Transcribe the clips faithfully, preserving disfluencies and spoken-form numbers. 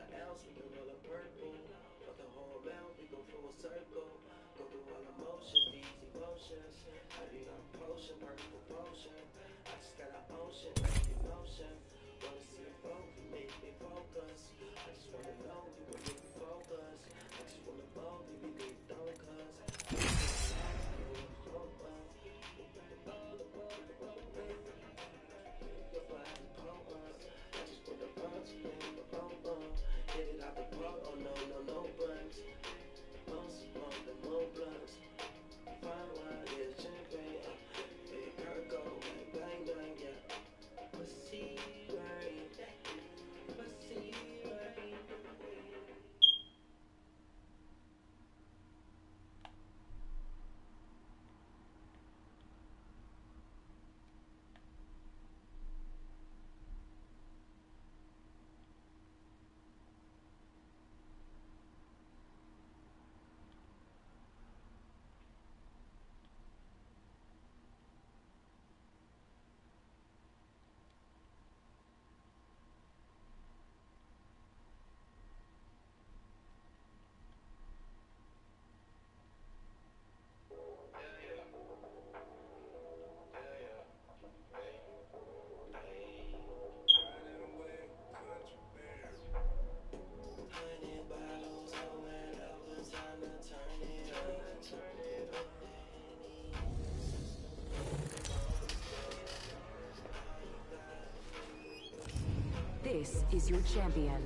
This is your champion.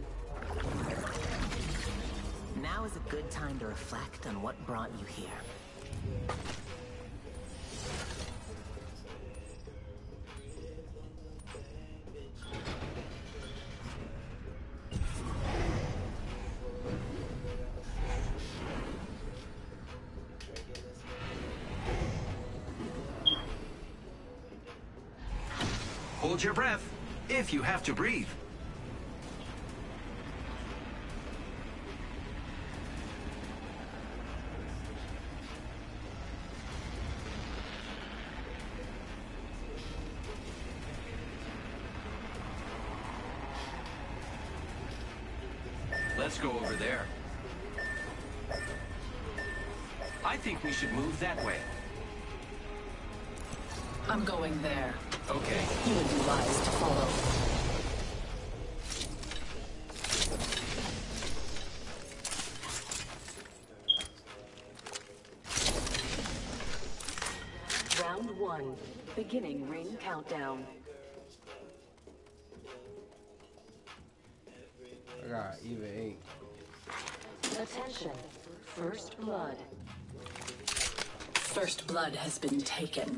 Now is a good time to reflect on what brought you here. Hold your breath, if you have to breathe. Let's go over there. I think we should move that way. I'm going there. Okay. You would be wise to follow. Round one. Beginning ring countdown. I got even eight. Attention. First blood. First blood has been taken.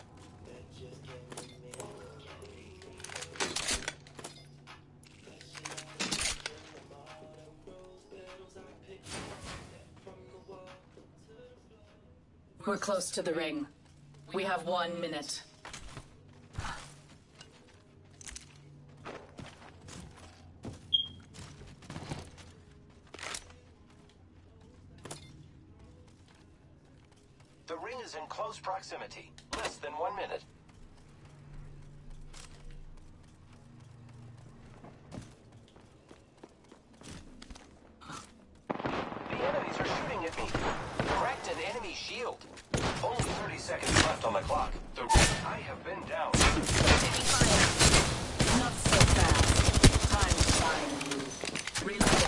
We're close to the ring. We have one minute. The ring is in close proximity. Less than one minute. The enemies are shooting at me. Cracked an enemy shield. Only thirty seconds left on the clock. The I have been down. Taking fire. Not so fast. Time to find you. Reloading.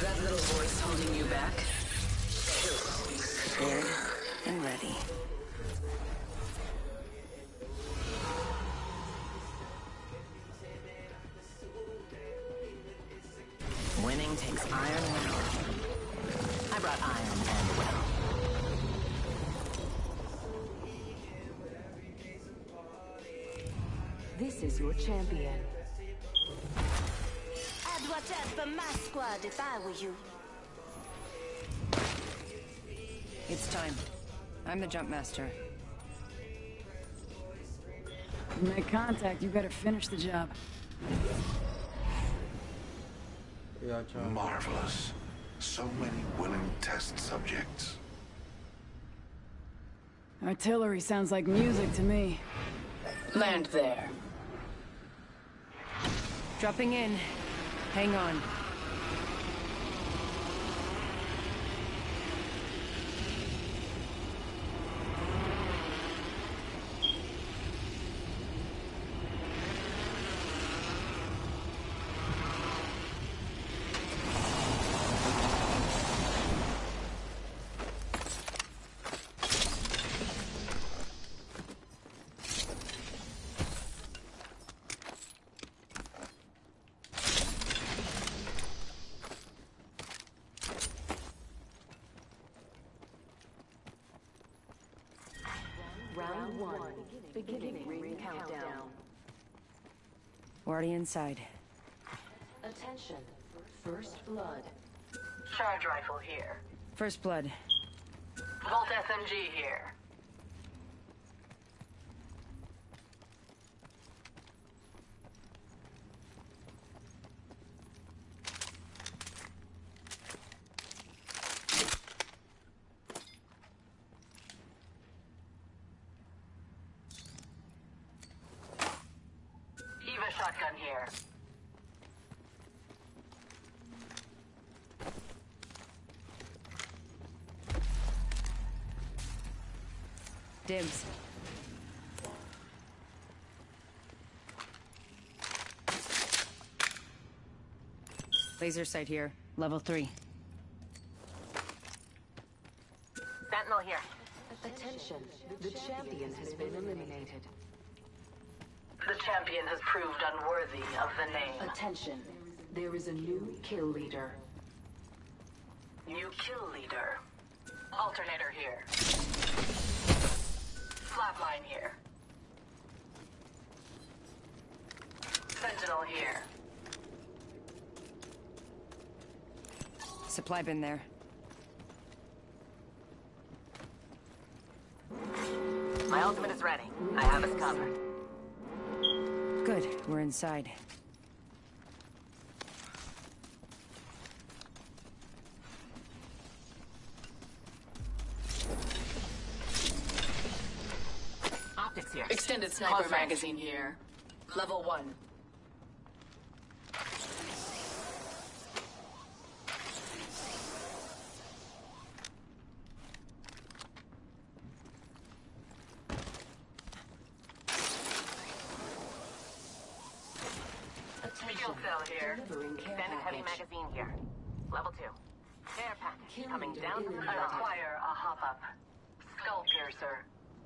That little voice holding you back? Scared and ready. Winning takes iron and will. I brought iron and will. This is your champion. I'd watch out for my squad if I were you. It's time. I'm the jump master. You make contact, you better finish the job. Yeah, try. Marvelous. So many willing test subjects. Artillery sounds like music to me. Land there. Dropping in. Hang on. Round one. Beginning ring countdown. Already inside. Attention. First blood. Charge rifle here. First blood. Volt S M G here. Eva shotgun here. Dibs. Laser sight here. Level three. Sentinel here. Attention. The champion has been eliminated. The champion has proved unworthy of the name. Attention. There is a new kill leader. New kill leader. Alternator here. Flatline here. Sentinel here. Supply bin there. My ultimate is ready. I have us covered. Good, we're inside. Optics here. Extended sniper Contact. magazine here. Level one. Skill cell here. Delivering care Extended heavy package. magazine here. Level two. Care package Kill coming leader down from the eliminated. top. Acquire a hop-up. Skull piercer.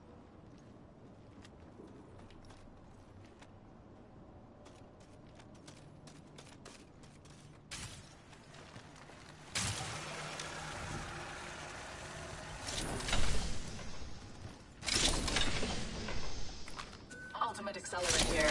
Ultimate accelerant here.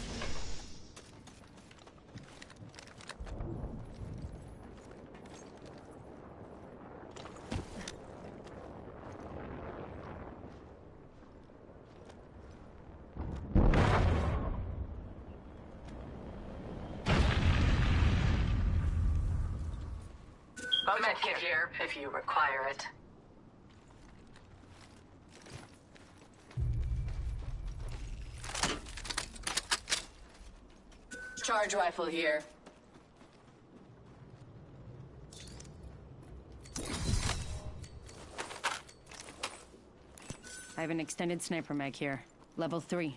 Med kit here, if you require it. Charge rifle here. I have an extended sniper mag here. Level three.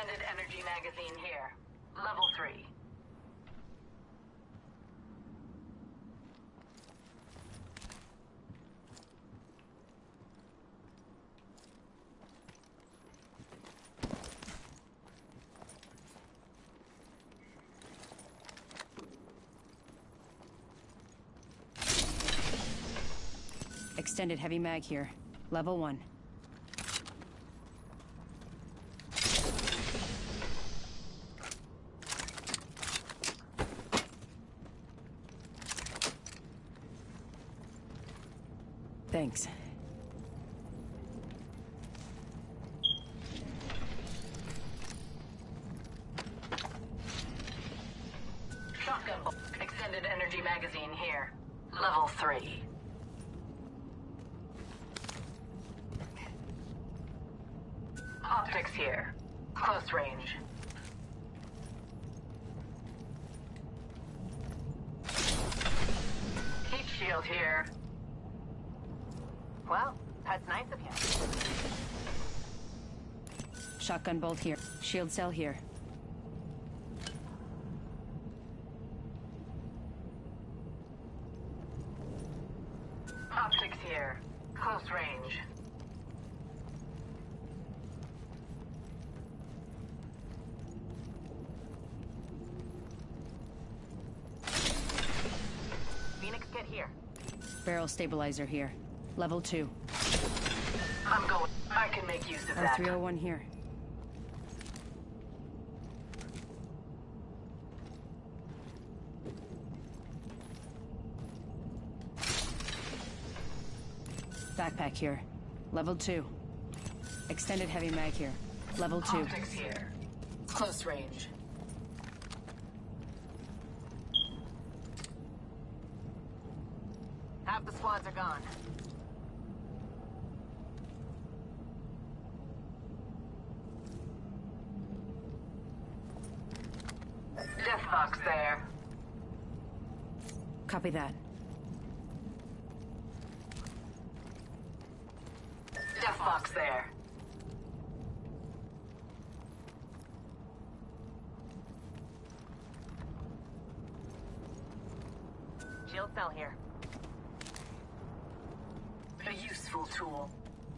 Extended energy magazine here. Level three. Extended heavy mag here. Level one. Thanks. Shotgun bolt. Extended energy magazine here. Level three. Optics here. Close range. Heat shield here. Well, that's nice of you. Shotgun bolt here. Shield cell here. Optics here. Close range. Phoenix kit here. Barrel stabilizer here. Level two. I'm going. I can make use of R that. three oh one here. Backpack here. Level two. Extended heavy mag here. Level two. Optics here. Close range. Half the squads are gone. Death box there. Copy that. Death box there. Shield cell here. A useful tool.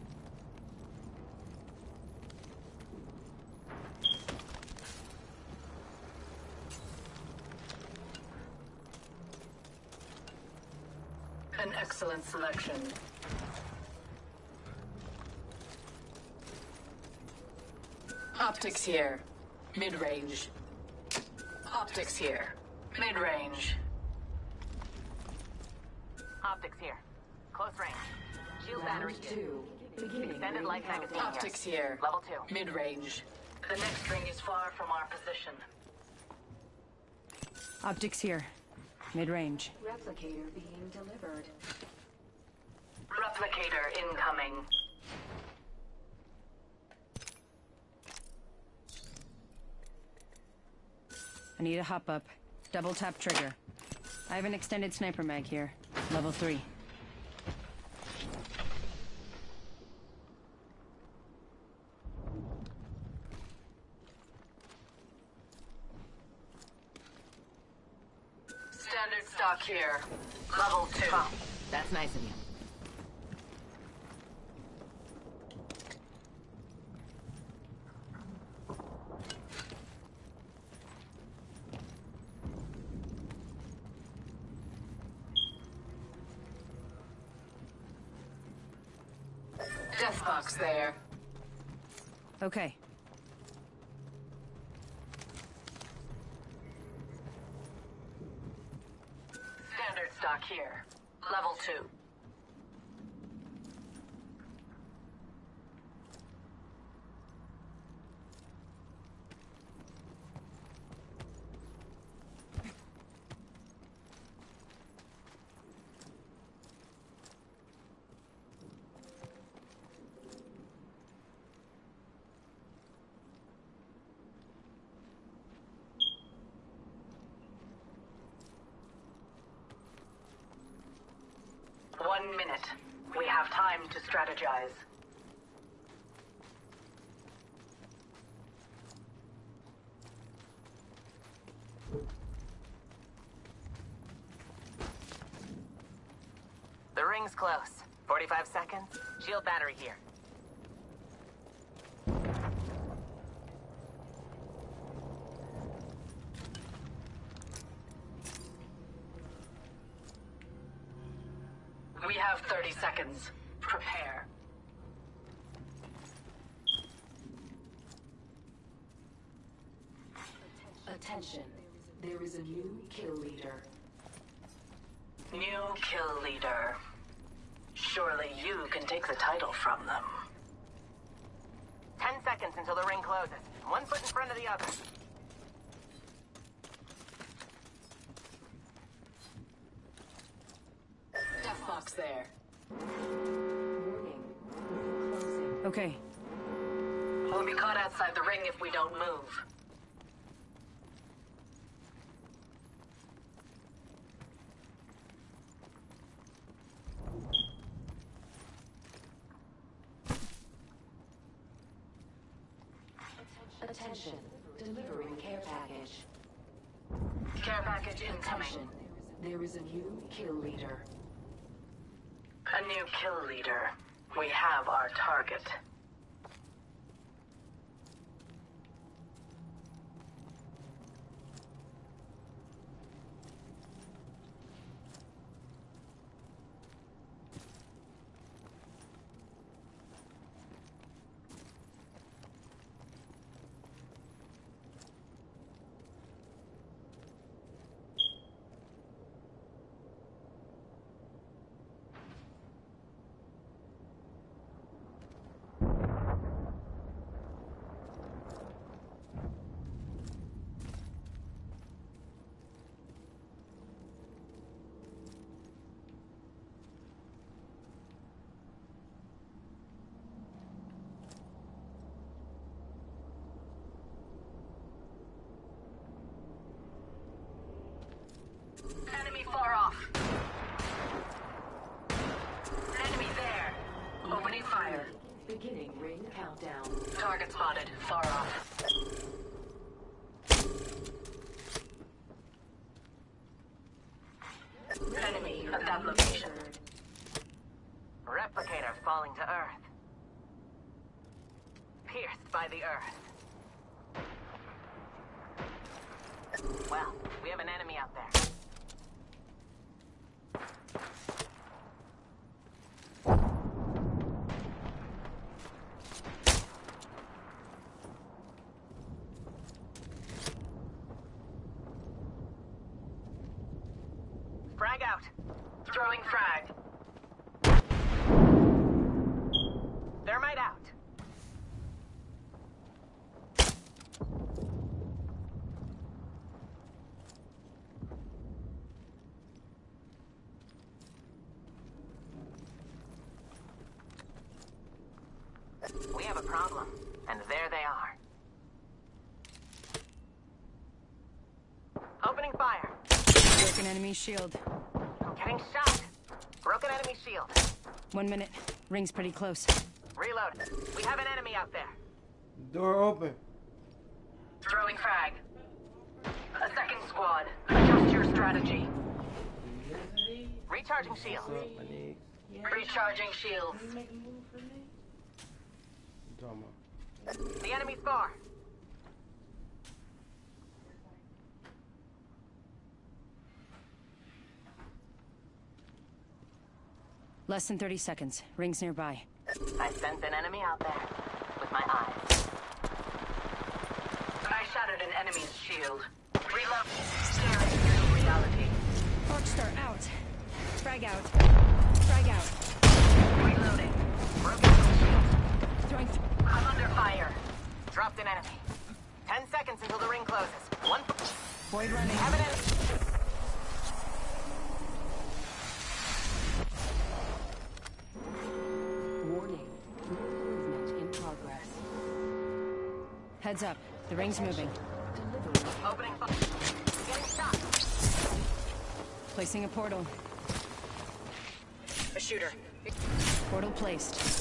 An excellent selection. Optics here. Mid-range. Optics here. Mid-range. Optics here. Close range. Shield battery here. Extended light magazine here. Optics here. Level two. Mid-range. The next ring is far from our position. Optics here. Mid-range. Replicator being delivered. Replicator incoming. I need a hop up. Double tap trigger. I have an extended sniper mag here. Level three. Standard stock here. Level two. Oh, that's nice of you. Death box there. Okay. Standard stock here. Level two. One minute. We have time to strategize. Ring's close. forty-five seconds. Shield battery here. We have thirty seconds. Prepare. Attention. There is a new kill leader. New kill leader. Surely you can take the title from them. Ten seconds until the ring closes. One foot in front of the other. Death box there. Warning. Closing. Okay. We'll be caught outside the ring if we don't move. Attention. Delivering care package. Care package incoming. Attention. There is a new kill leader. A new kill leader. We have our target. Enemy far off. Enemy there. Opening fire. Beginning ring countdown. Target spotted. Far off. Enemy at that location. Replicator falling to Earth. Pierced by the Earth. Well, we have an enemy out there. Frag out. Throwing frag. Thermite out. We have a problem, and there they are. Opening fire. Broken enemy shield. I'm getting shot. Broken enemy shield. One minute. Ring's pretty close. Reload. We have an enemy out there. Door open. Throwing frag. A second squad. Adjust your strategy. Recharging shield. What's up, my nigga? Recharging shields. You talking about? The enemy's far. Less than thirty seconds. Ring's nearby. I sense an enemy out there. With my eyes. I shattered an enemy's shield. Reload. Staring through reality. Arcstar out. Frag out. Frag out. Reloading. Broken enemy shield. Throwing th I'm under fire. Dropped an enemy. Ten seconds until the ring closes. One. Void running. Have an enemy. Warning. Movement in progress. Heads up. The ring's moving. Delivering. Opening fire. Getting shot. Placing a portal. A shooter. Portal placed.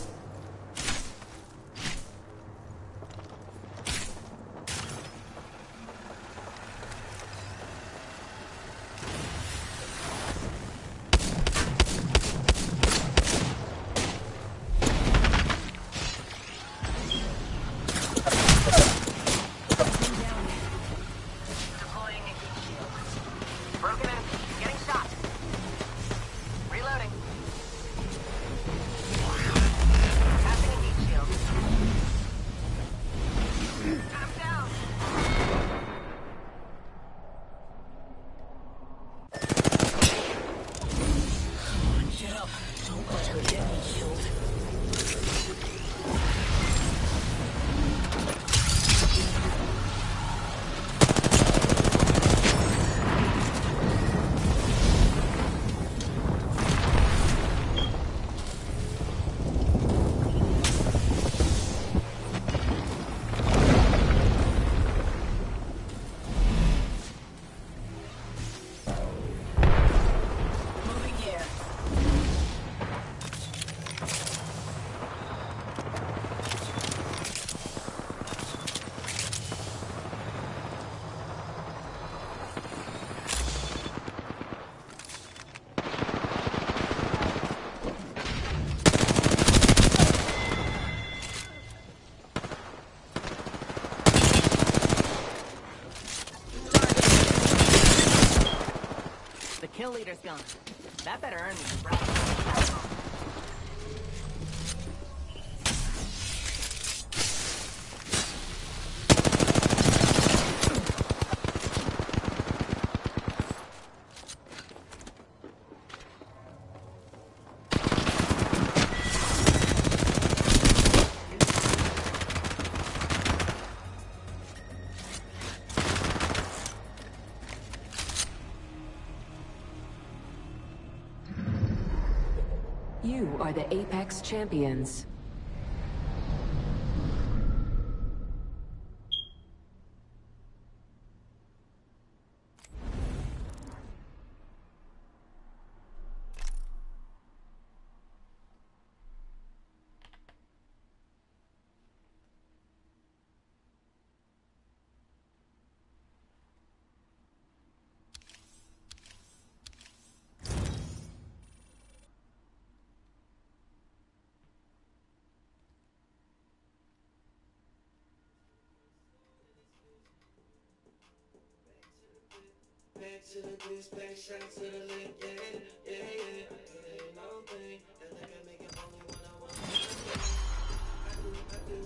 Kill leader's gone. That better earn me some practice. You are the Apex Champions. Back to the goose, back shot to the lip, yeah, yeah, yeah. It ain't no thing, that nigga make it only when I want to. I do, I do,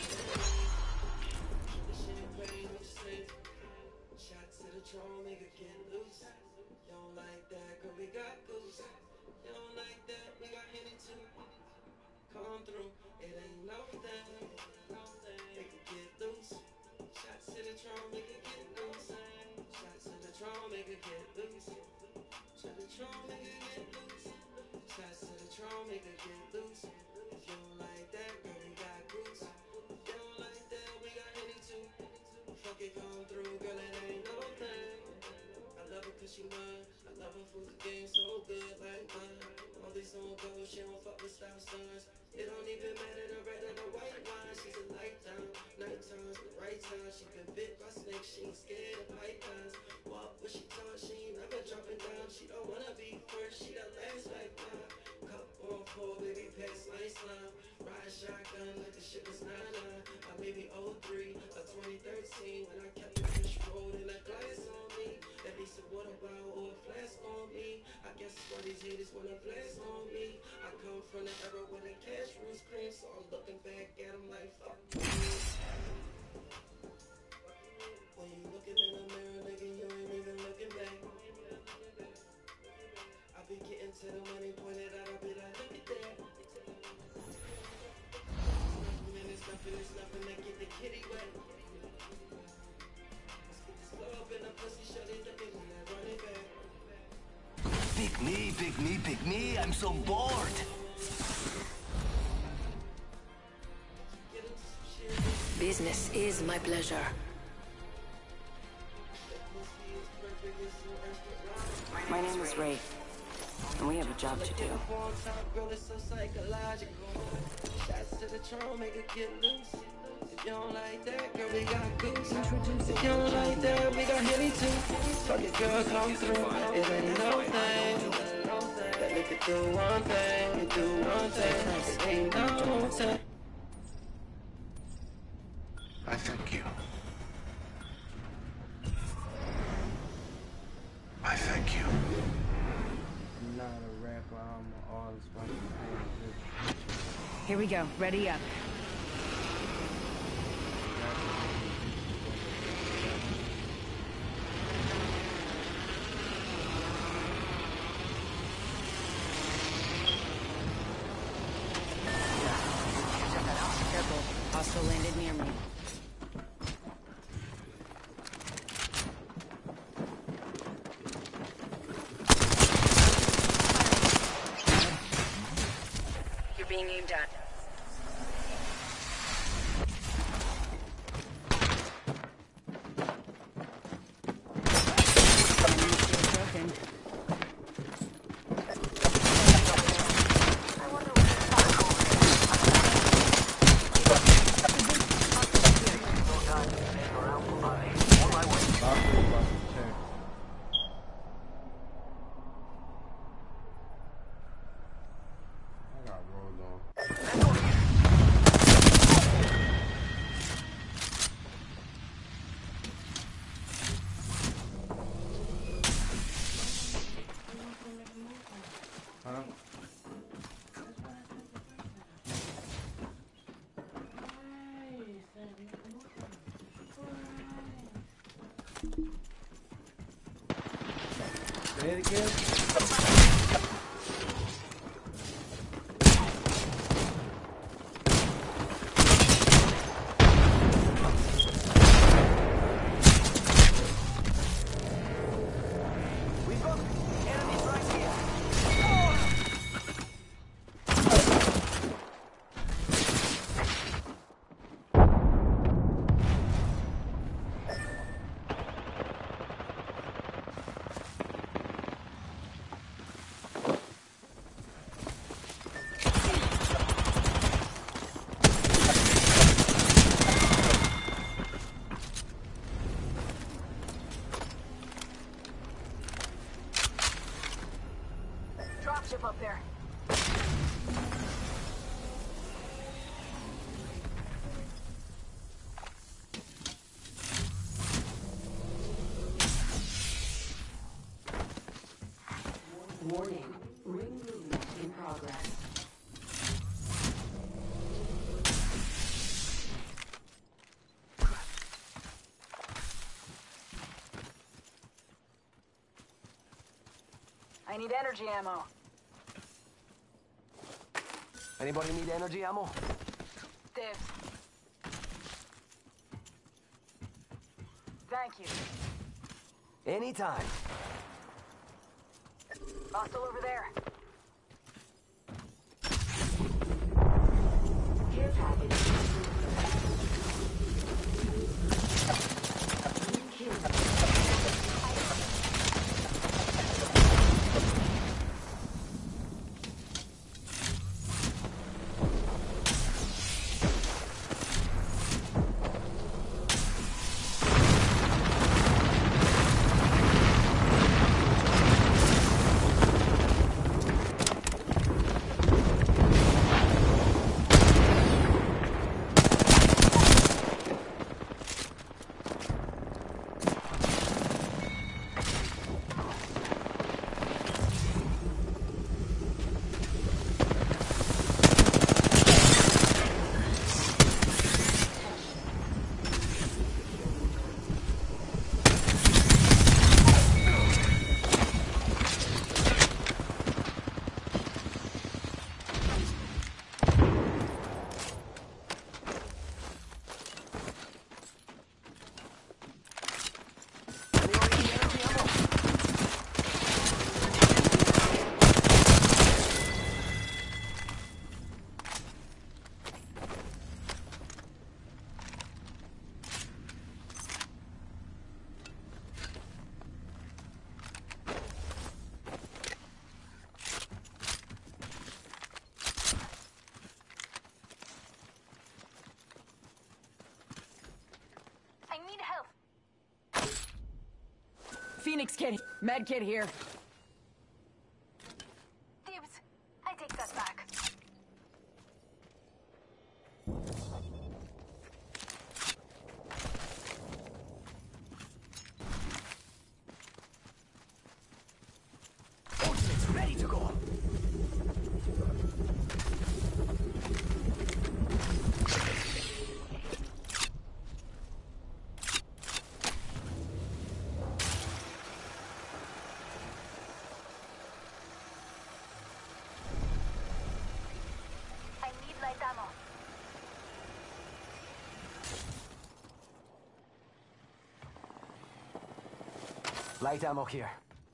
the champagne with sleep. Shot to the throne, make it get loose. You don't like that, girl, we got goose. You don't like that, we got Henny too. Come through, it ain't no thing, no thing. Make it get loose. Shots to the throne, make it get loose. Shots to the throne, make it get loose. To the throne, make it get loose. Shots to the throne, make it get loose. If you don't like that, girl, we got goose. If you don't like that, we got Henny too. Fuck it, come through, girl, it ain't no thing. I love her cause she mine. I love her for the game so good like mine. All these on go, she don't fuck with stop signs. It don't even matter the red or the white wine. She's a lifetime, night times, the right time. She been bit by snakes, she ain't scared of pythons. Walk what she taught, she ain't never dropping down. She don't wanna be first, she the last like mine. Cup on four, baby, pass nice line. Ride shotgun like the shit was nine nine. Or maybe oh three or twenty thirteen when I kept the fish rolled in a glass on me. At least a water bottle or a flask on me. I guess it's why these haters wanna blast on me. I come from the era where the cash rules cream, so I'm looking back at them like fuck me. When you looking in the mirror, nigga, you ain't even looking back. I be getting to the money pointed out, I be like, look at that. Nothing, it's nothing, it's nothing that get the kitty wet. Let's get this blow up in the pussy, shut it up and then run it back. Pick me, pick me, pick me. I'm so bored. Business is my pleasure. My name is Ray, and we have a job to do. Shots to the throne, make it get loose. If you don't like that, girl, we got goose. If you don't like that, we got Henny too. Fuck it, girl, come through. It ain't no thing. That nigga do one thing, you do one thing. It ain't no thing. I thank you. I thank you. I'm not a rapper, I'm an artist. But I'm paying attention. Here we go. Ready up. Careful. Hostile landed near me. You're being aimed at. Broken. I got rolled on. Say it again. We've got enemies right here. Dropship up there. Warning. Ring movement in progress. I need energy ammo. Anybody need energy ammo? Dibs. Thank you. Anytime. Hostile over there. Care package. New kill. Phoenix kit, med kit here. Dibs. I take that back. Ultimate's ready to go. I need light ammo. Light ammo here.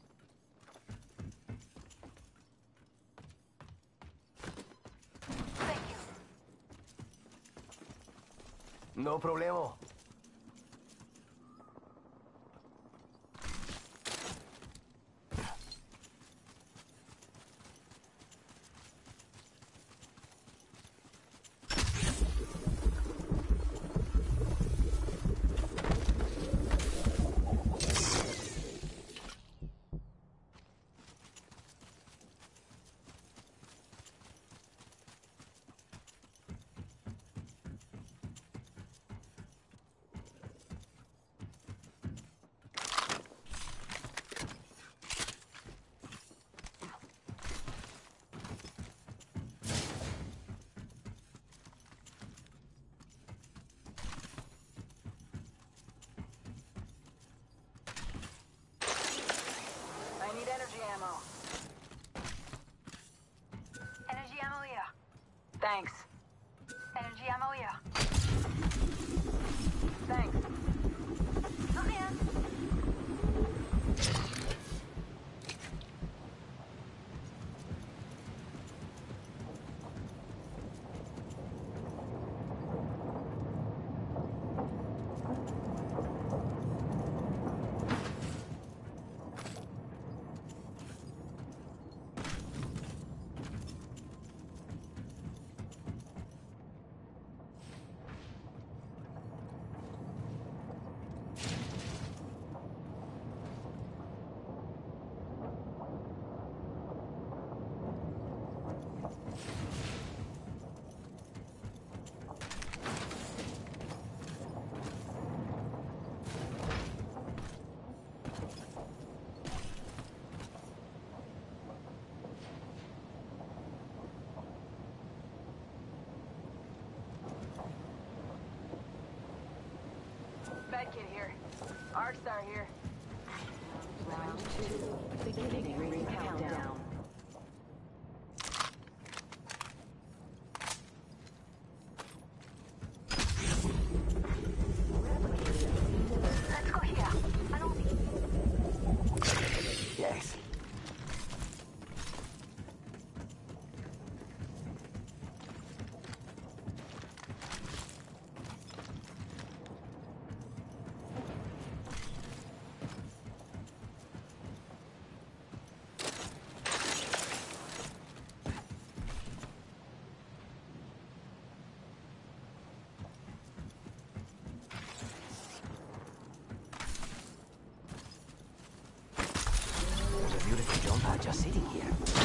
Thank you. No problemo. ammo. Energy ammo here. Thanks. Energy ammo here. Thanks. Come here. Medkit here. Arcstar here. Round two. Beginning ring countdown. Let's go here. Follow me. Yes. There's a beautiful jump pad just sitting here.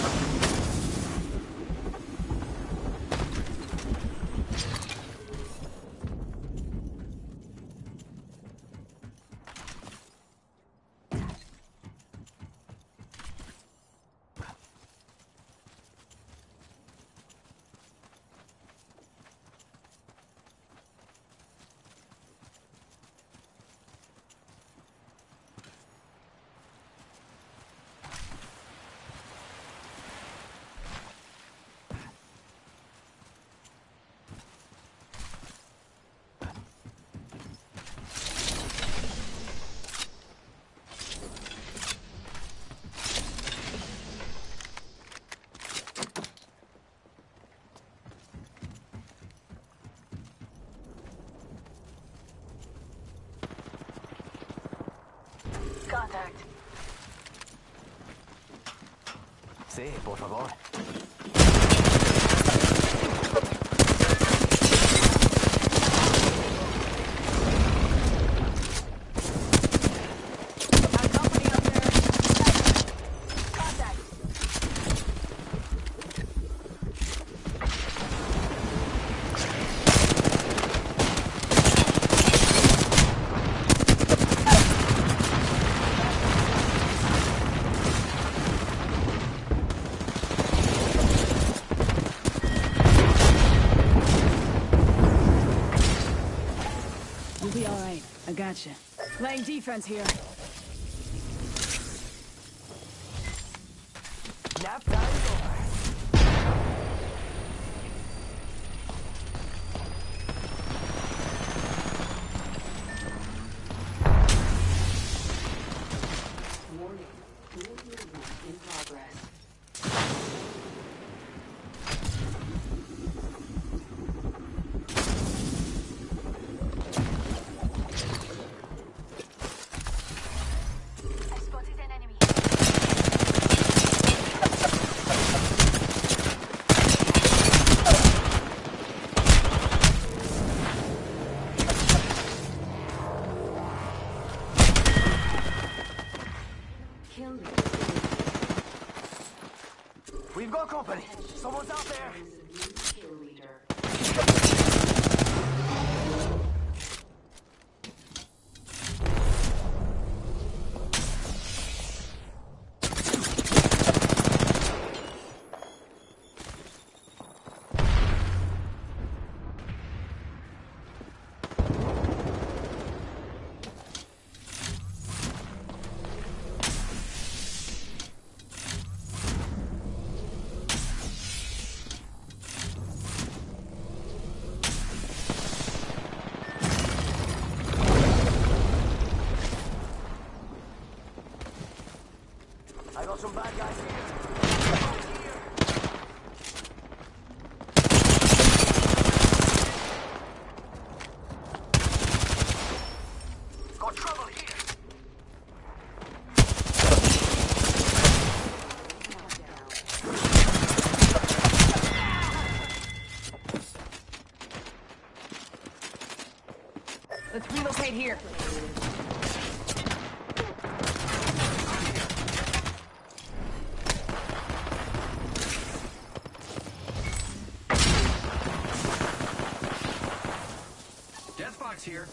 Contact. Sí, por favor. Got company up there. Contact. You'll be all right. I gotcha. Playing defense here. Nap time is over. Warning. New movement in progress. I spotted an enemy. Kill leader. We've got company. Someone's out there. Kill leader. Got trouble here. Let's relocate here. Death box here.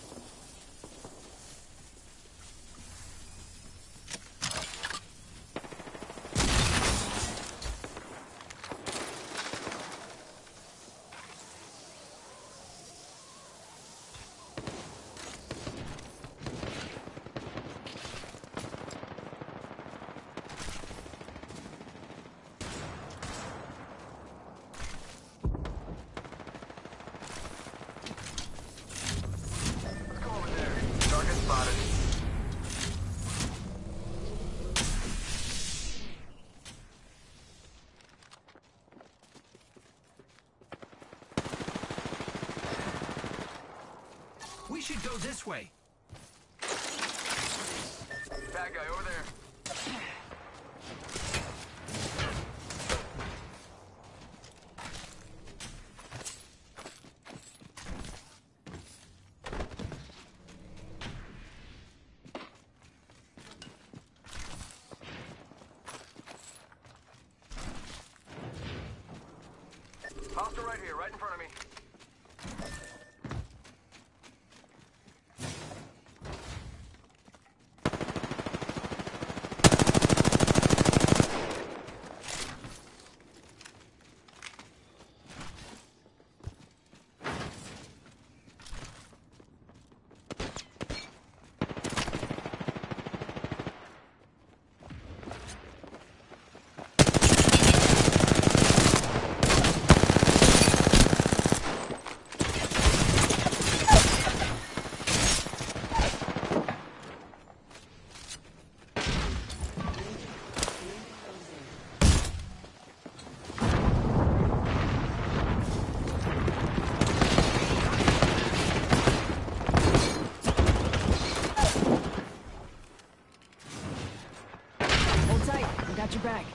Let's go over there. Target spotted. We should go this way. Bad guy over there. Hostile right here, right in front of me. Hold tight. I got your back.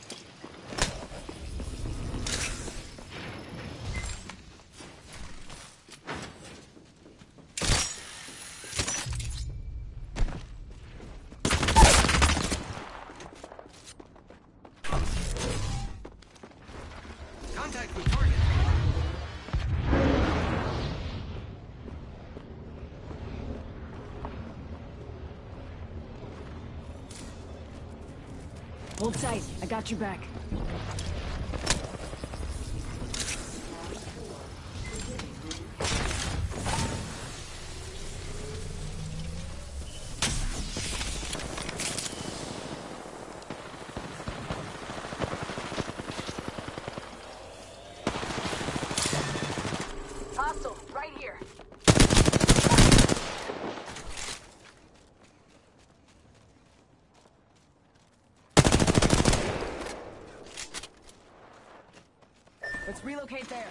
Contact with target. Hold tight. I got your back. Hostile, right here. Let's relocate there.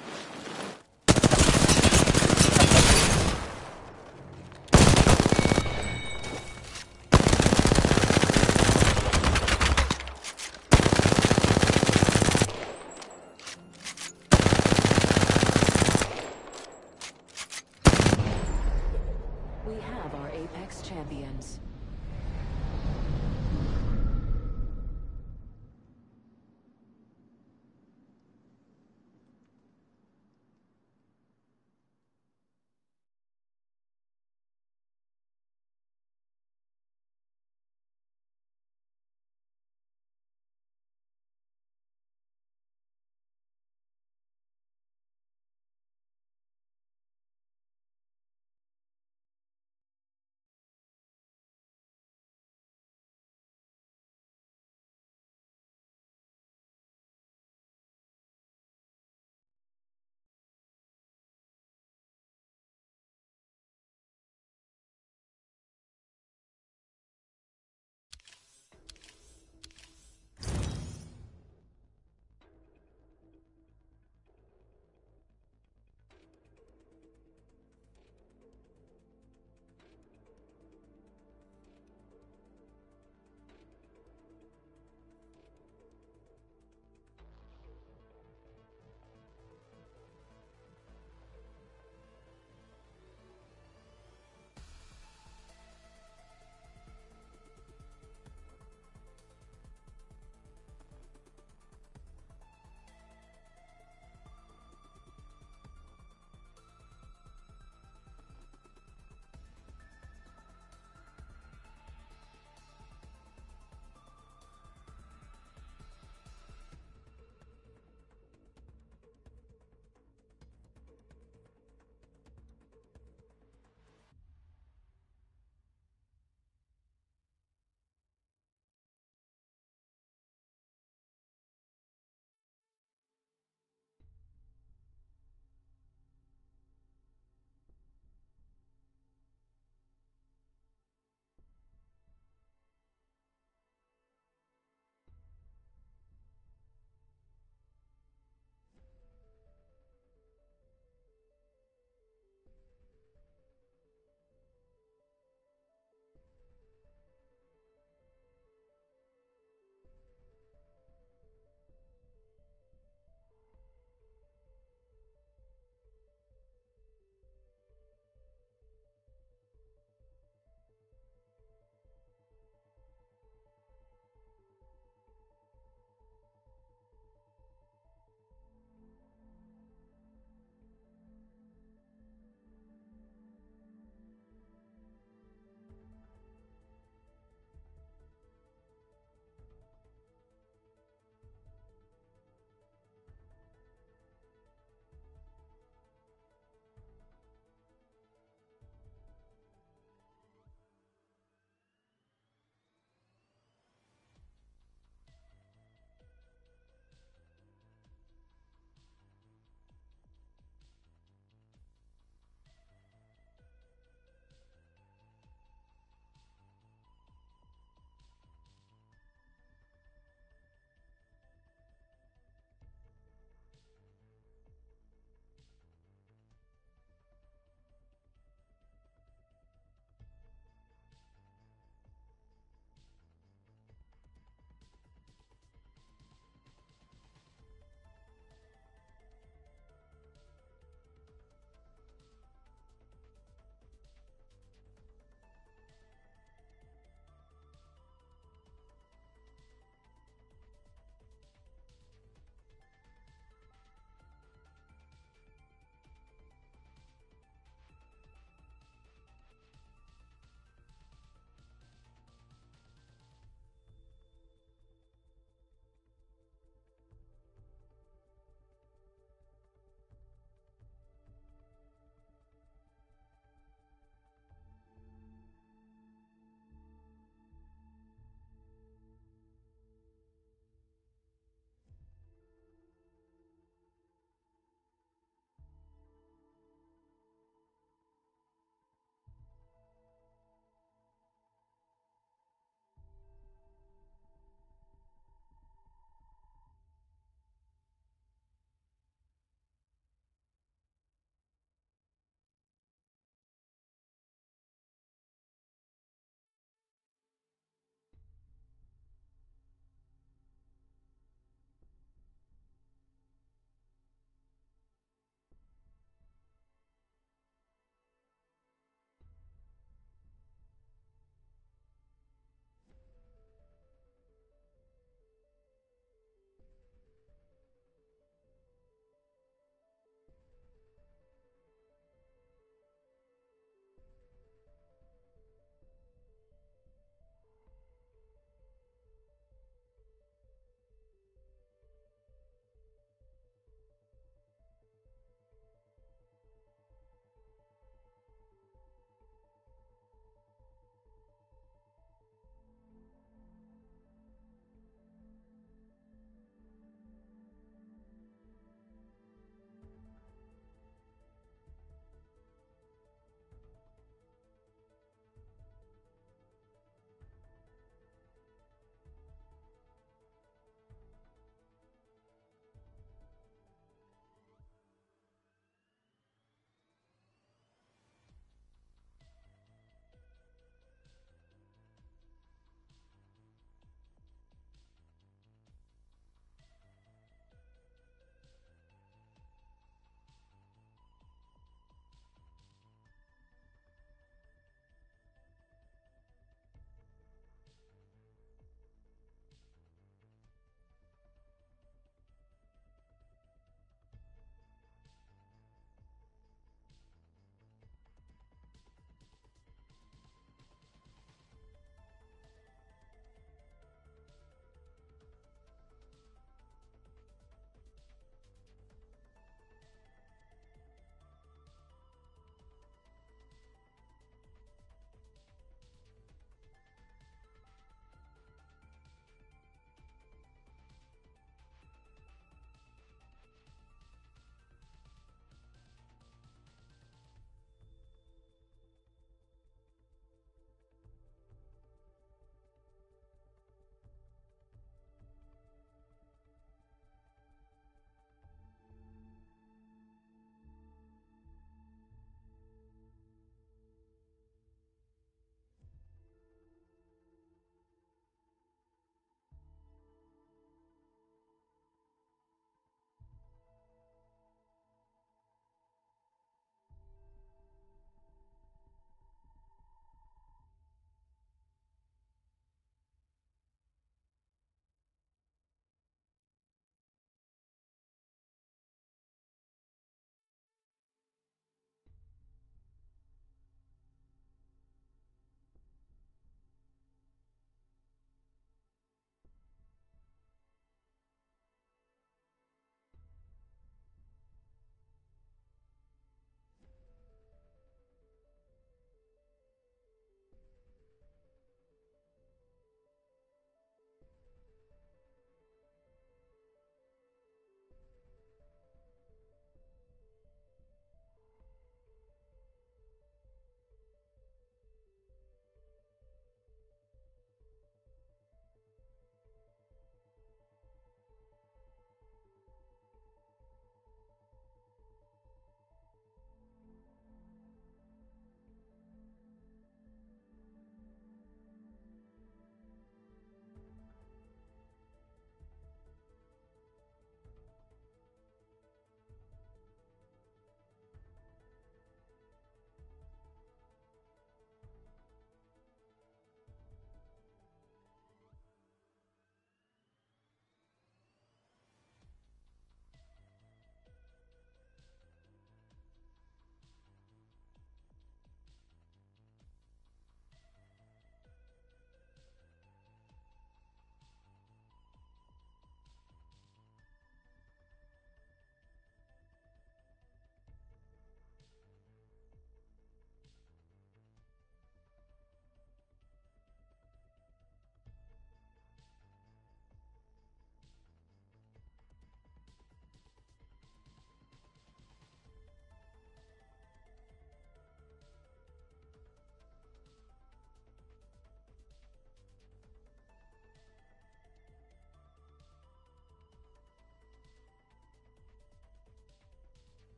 We have our Apex champions.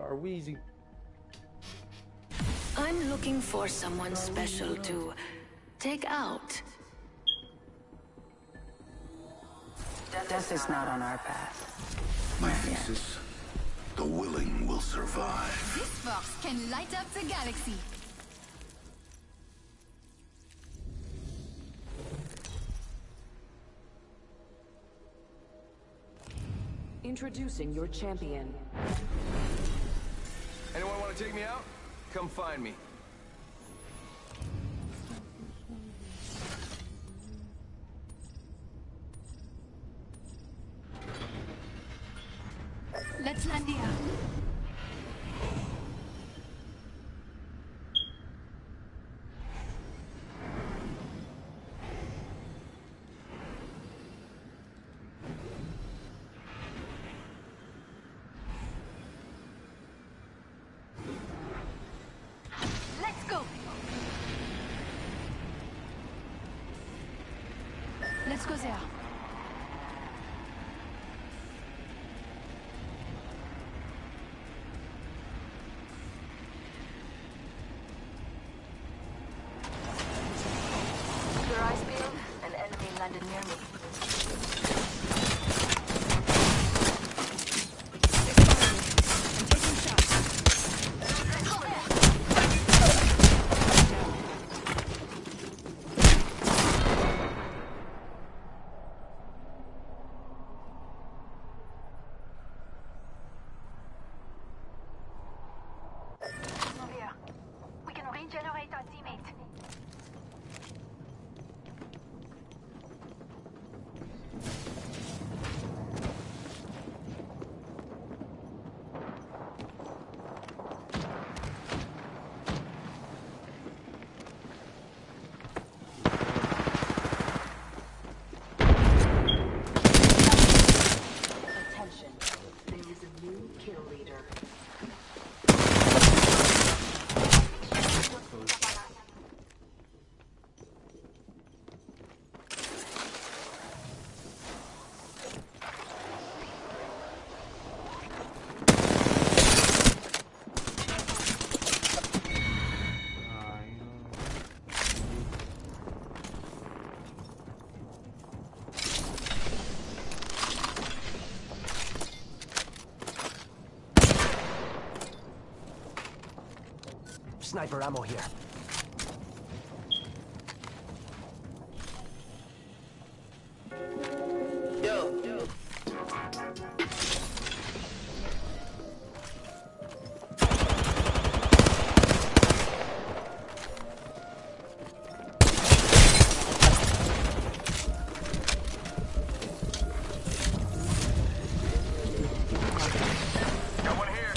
Or Wheezy. I'm looking for someone special to take out. Death is not on our path. My thesis, the willing will survive. This fox can light up the galaxy. Introducing your champion. Anyone want to take me out? Come find me. Let's land here. Let's go. Let's go there. Your eyes peeled, an enemy landed near me. Here. We can regenerate our teammate. Attention. There is a new kill leader. Ah, you know. Sniper ammo here. Yo, yo. Got one here.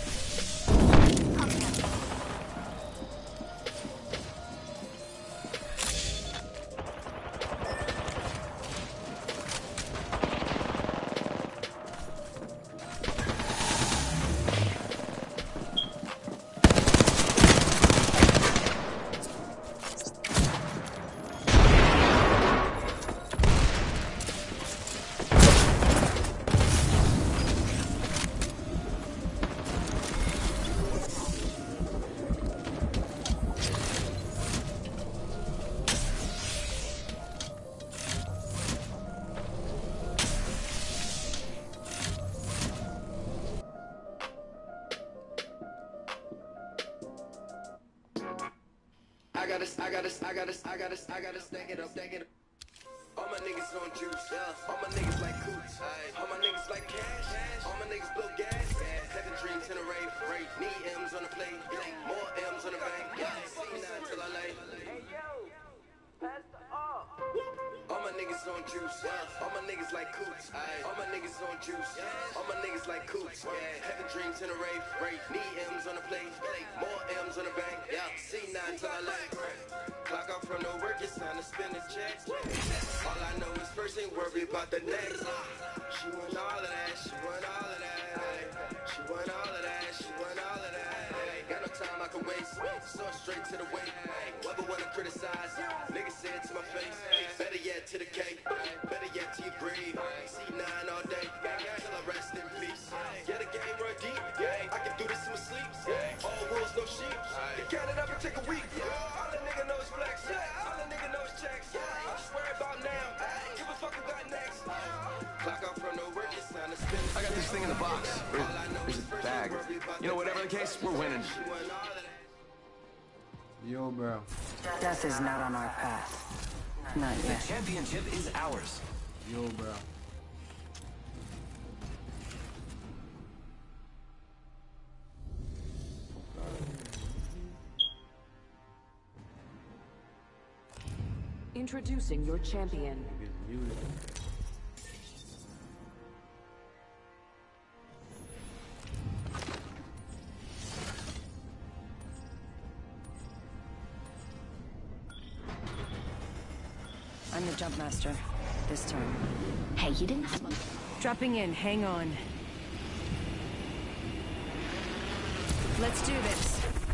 I gotta, I gotta, I gotta, I gotta, I gotta stack it up, stack it up. All my niggas on juice, yeah. All my niggas like coots, all my niggas like cash, all my niggas blow gas. Having dreams in a rave, rave. Need M's on the plate, more M's on the bank. C nine till I lay. Hey yo, pass the up. All my niggas on juice, yeah. All my niggas like coots, all my niggas on juice, all my niggas like coots. Having dreams in a rave, rave. Need M's on the plate, more M's on the bank. C nine till I lay. Clock off from the work, it's time to spend the checks. All I know is first ain't worry about the next. She want all of that, she want all of that. She want all of that, she want all of that. Got no time I can waste, so straight to the weight. Whoever wanna criticize, nigga say it to my face. Better yet to the cake, better yet to your breathe. C nine all day, till I rest in peace. Yeah, the game run deep, I can do this next thing in the box. Or is it bag? You know, whatever the case, we're winning. Yo, bro. Death is not on our path. Not yet. The championship is ours. Yo, bro. Introducing your champion. Get muted. I'm the jump master. This time. Hey, you didn't have a... Dropping in, hang on. Let's do this.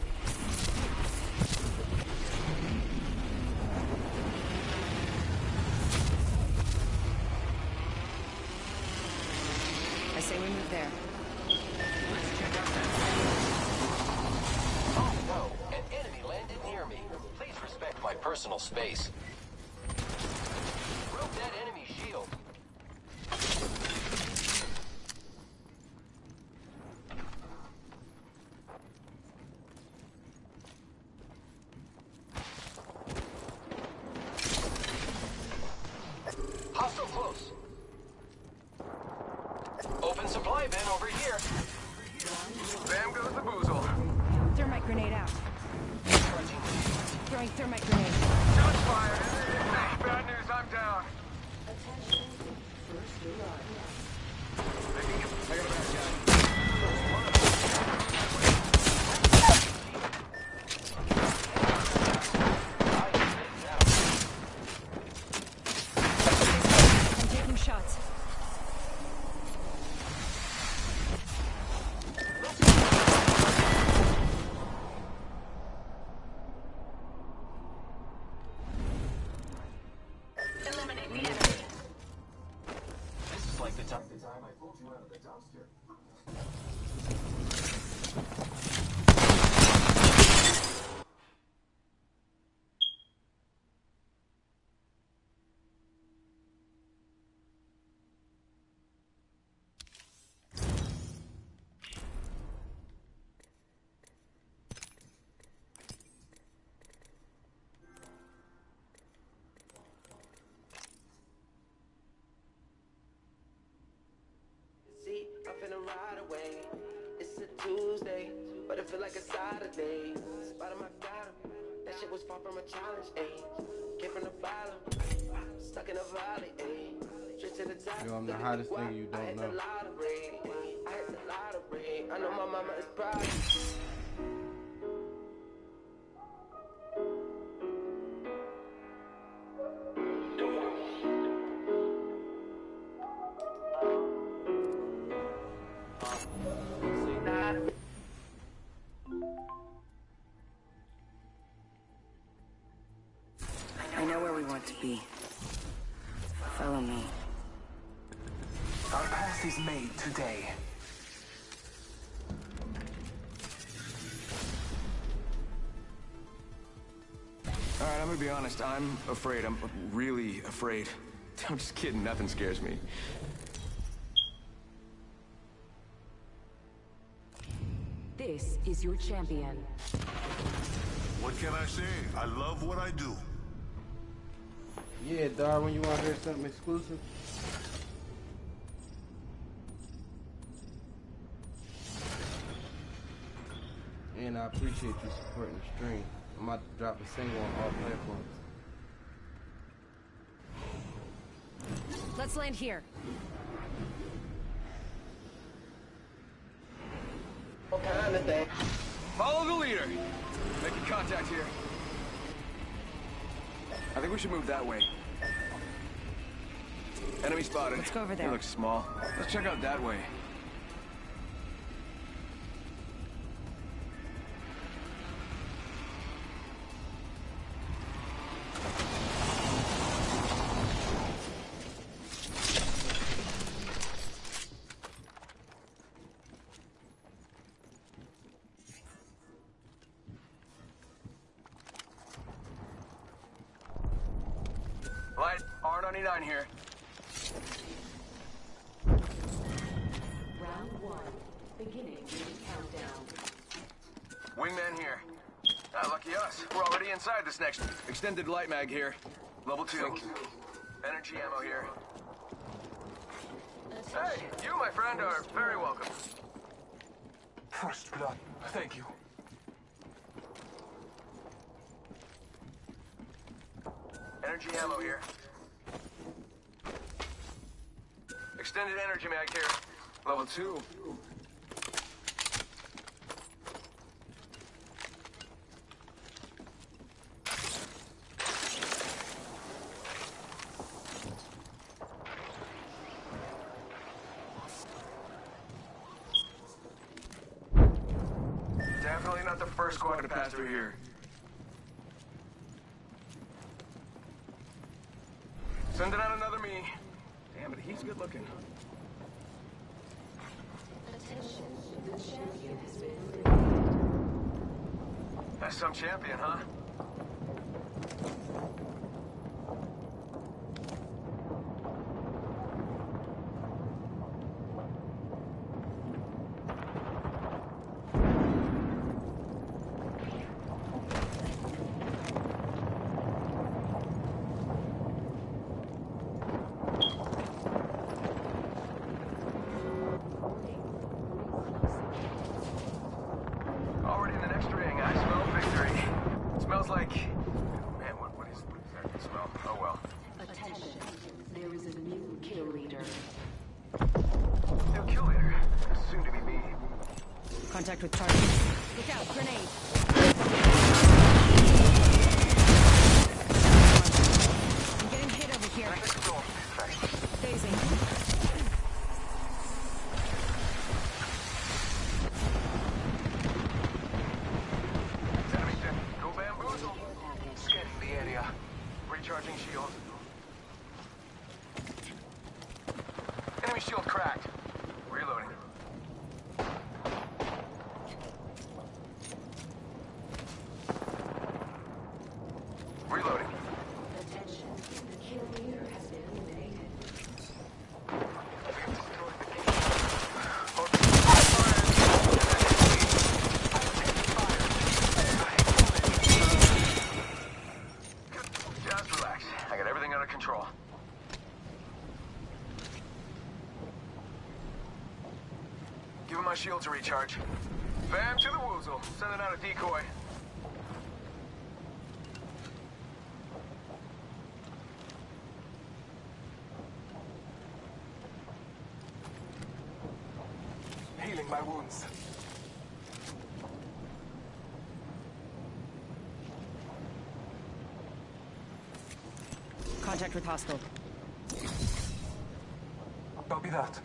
I say we move there. Oh no, an enemy landed near me. Please respect my personal space. Broke that enemy shield. Hostile close. Open supply bin over here. Bam goes the boozle. Thermite grenade out. Throwing thermite grenade. Shots fired. Bad news, I'm down. I got a bad guy. I'm taking shots. Eliminate the enemy. This is like the time I pulled you out of the dumpster. See, I'm finna ride away. It's a Tuesday, but it feel like a Saturday. Spot him, I got him. That shit was far from a challenge, ayy. Came from the bottom, stuck in a valley, ayy. Straight to the top. Yo, I'm the hottest nigga you don't know. I hit the lottery, ayy. I hit the lottery. I know my mama is proud. I know where we want to be. Follow me. Our path is made today. All right, I'm gonna be honest. I'm afraid. I'm really afraid. I'm just kidding. Nothing scares me. This is your champion. What can I say? I love what I do. Yeah, Darwin, you want to hear something exclusive? And I appreciate you supporting the stream. I'm about to drop a single on all platforms. Let's land here. What kind of thing? Follow the leader. Making contact here. I think we should move that way. Enemy spotted. Let's go over there. He looks small. Let's check out that way. Light, R ninety-nine here. Round one. Beginning ring countdown. Wingman here. Ah, lucky us. We're already inside this next. Extended light mag here. Level two. Energy ammo here. Hey, you, my friend, are very welcome. First blood. Thank you. Energy ammo here. Extended energy mag here. Level two. Definitely not the first squad to pass through here. Sending out another me. Damn it, he's good looking. Attention, the champion has been. That's some champion, huh? Already in the next ring, I smell victory. It smells like... Man, what, what, is, what is that smell? Oh, well. Attention, there is a new kill leader. New kill leader. Soon to be me. Contact with target. Look out, grenade. I'm getting hit over here. Phasing. Enemy dead. Go bamboozle. Scanning the area. Recharging shield. Enemy shield cracked. Reloading. Reloading. Attention, the kill leader has been eliminated. Just relax. I got everything under control. Give him my shield to recharge. Bam to the woozle. Sending out a decoy. Healing my wounds. Contact with hostile. Copy that.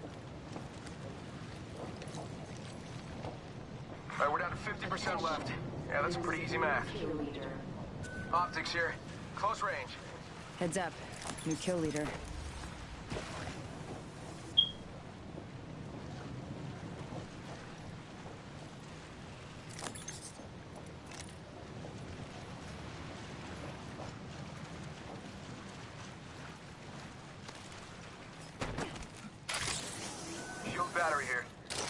Alright, we're down to fifty percent left. Yeah, that's a pretty easy math. Kill leader. Optics here. Close range. Heads up. New kill leader. Shield battery here.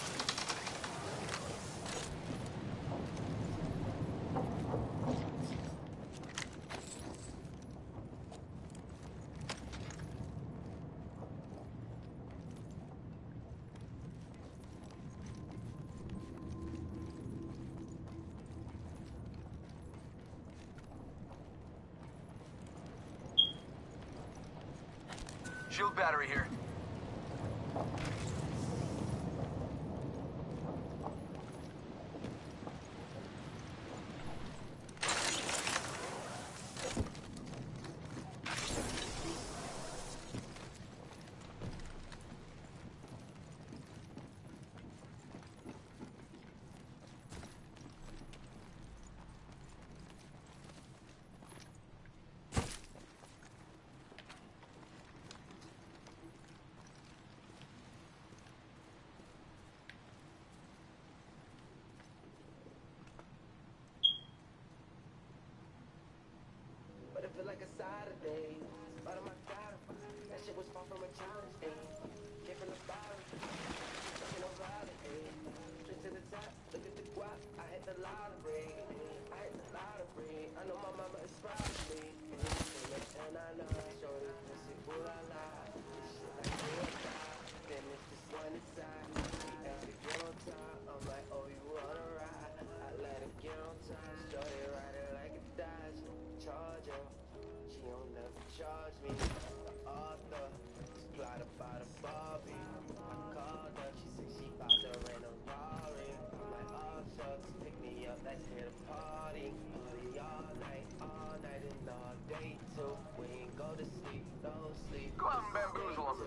Shield battery here. But it feel like a Saturday. But oh my God, that shit was far from a challenge day. Came from the bottom. Go out and bamboozle him.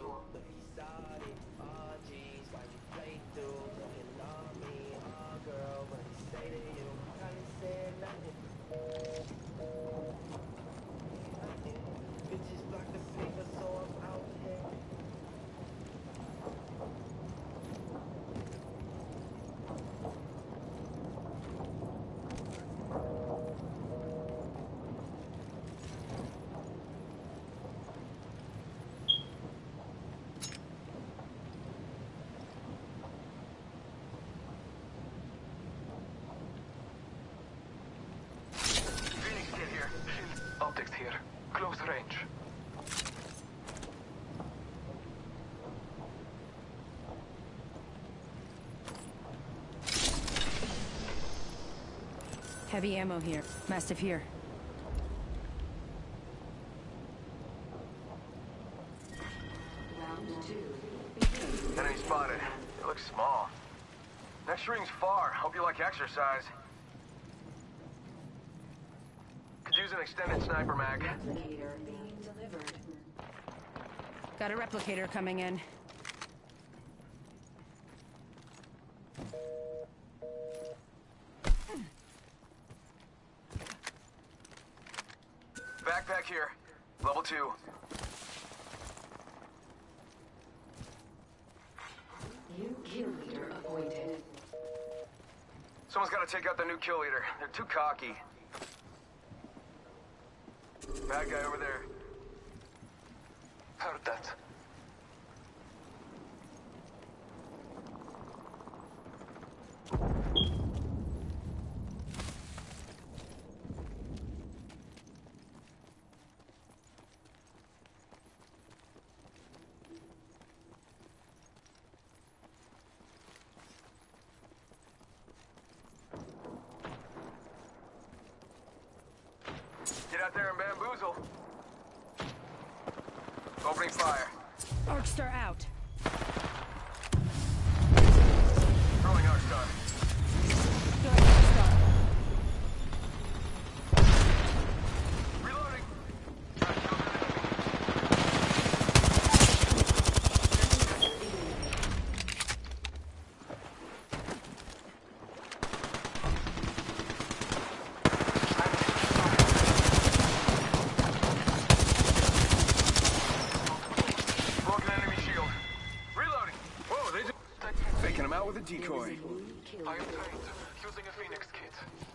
Optics here. Close range. Heavy ammo here. Mastiff here. Enemy spotted. It looks small. Next ring's far. Hope you like exercise. Could use an extended sniper mag. Replicator being delivered. Got a replicator coming in. Backpack here. Level two. New kill leader appointed. Someone's got to take out the new kill leader. They're too cocky. Bad guy over there. Heard that. Get out there and bamboozle. Opening fire. Arcstar out. Throwing Arcstar. Throwing Arcstar. Reloading. Broken enemy shield. Reloading. Whoa, they just faking him out with a decoy. I am trained using a Phoenix kit.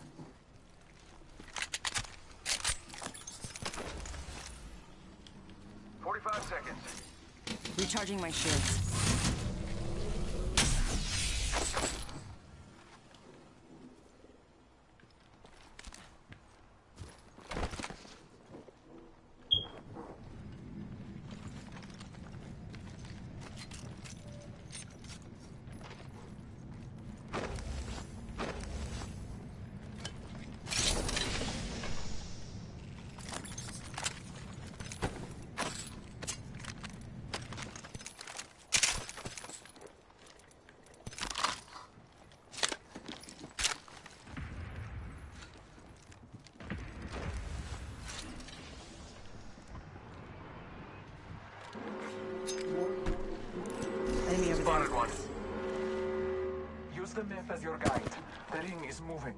Forty-five seconds. Recharging my shields. Enemy over Spotted there. one. Use the map as your guide. The ring is moving.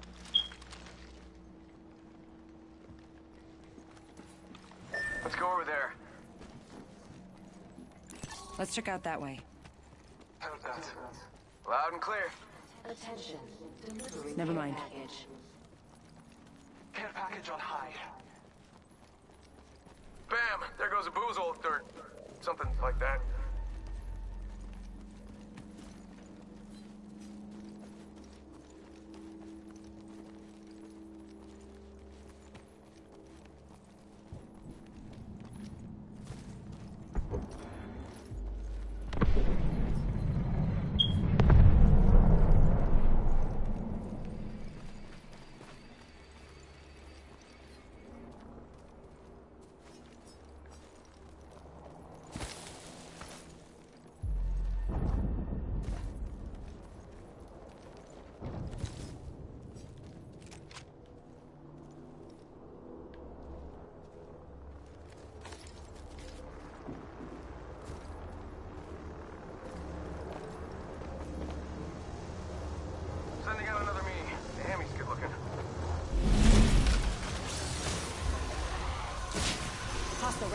Let's go over there. Let's check out that way. Heard that. Loud and clear. Attention. Delivering Never care mind. package. Care package on high. Bam! There goes a boozle, or something like that.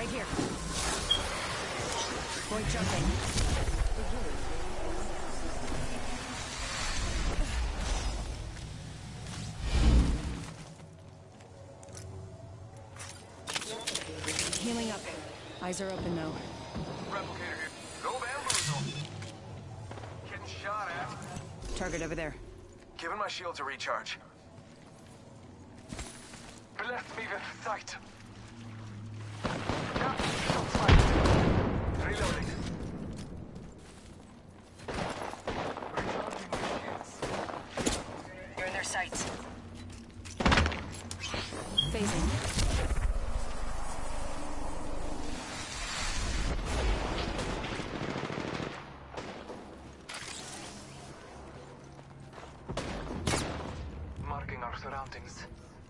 Right here. Point jumping. Healing up. Eyes are open though. Replicator here. Go bamboozle. Getting shot at. Target over there. Giving my shields a recharge. Bless me with sight. Yeah, shot sight. Reloading. Recharging my shields. You're in their sights. Phasing. Marking our surroundings.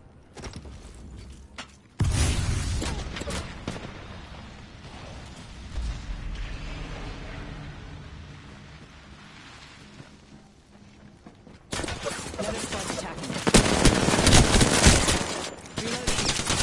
Another squad's attacking. Reloading.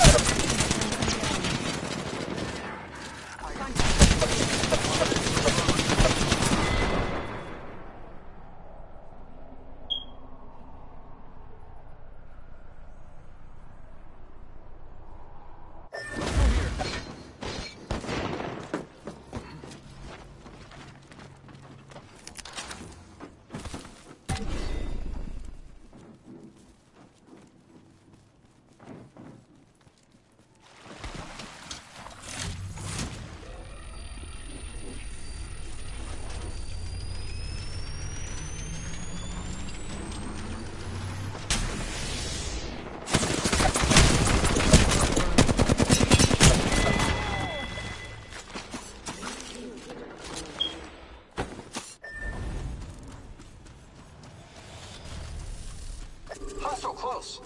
Hostile close.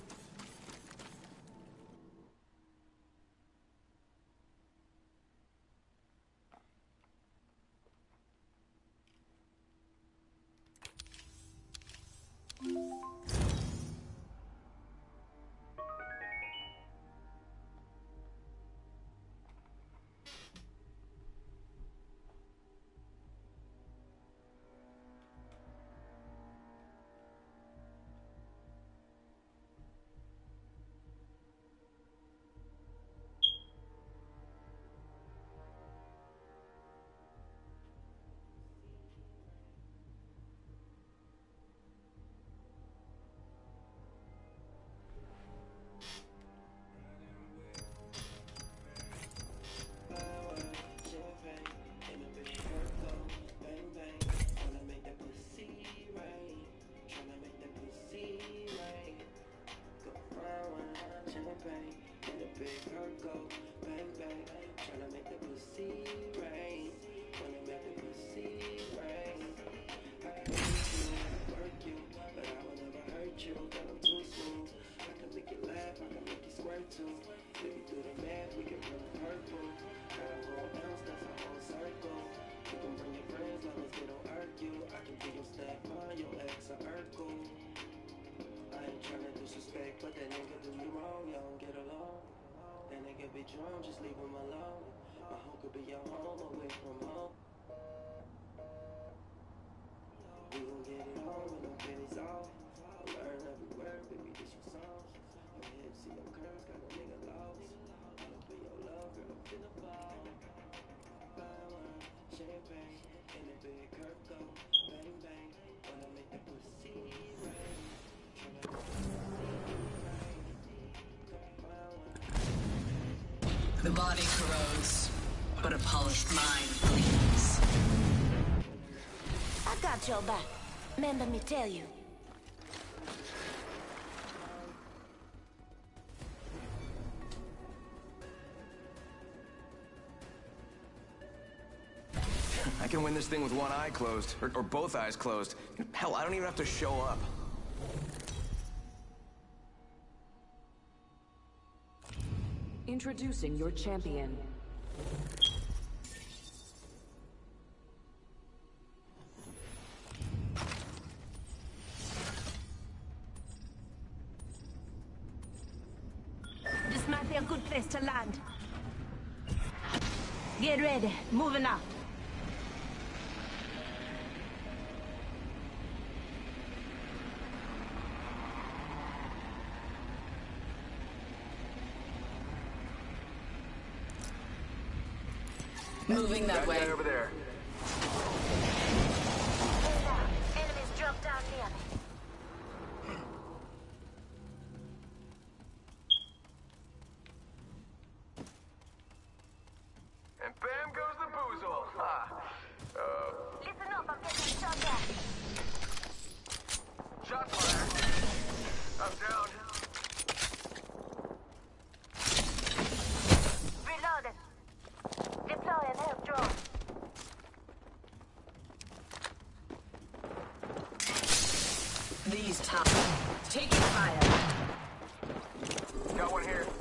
Drunk, just leave him alone. My home could be your home away from home. We gon' get it on when them pennies off. I learn every word, baby, this your songs. Your hips, see your curves, got a nigga lost. All up in your love, girl, I'm finna fall. Fine wine, champagne, in the big curve go, bang bang. Wanna make that pussy rain. Tryna make that pussy rain. The body corrodes, but a polished mind bleeds. I got your back. Remember me tell you. I can win this thing with one eye closed, or, or both eyes closed. Hell, I don't even have to show up. Introducing your champion. This might be a good place to land. Get ready. Moving up. Moving that way. Over there. Enemies drop down near me. And bam goes the boozle. Ha. Uh, Listen up, I'm getting shot at. shots fired. I'm down. Reloaded. Deploy an help drone. These top. Taking fire. Got one here.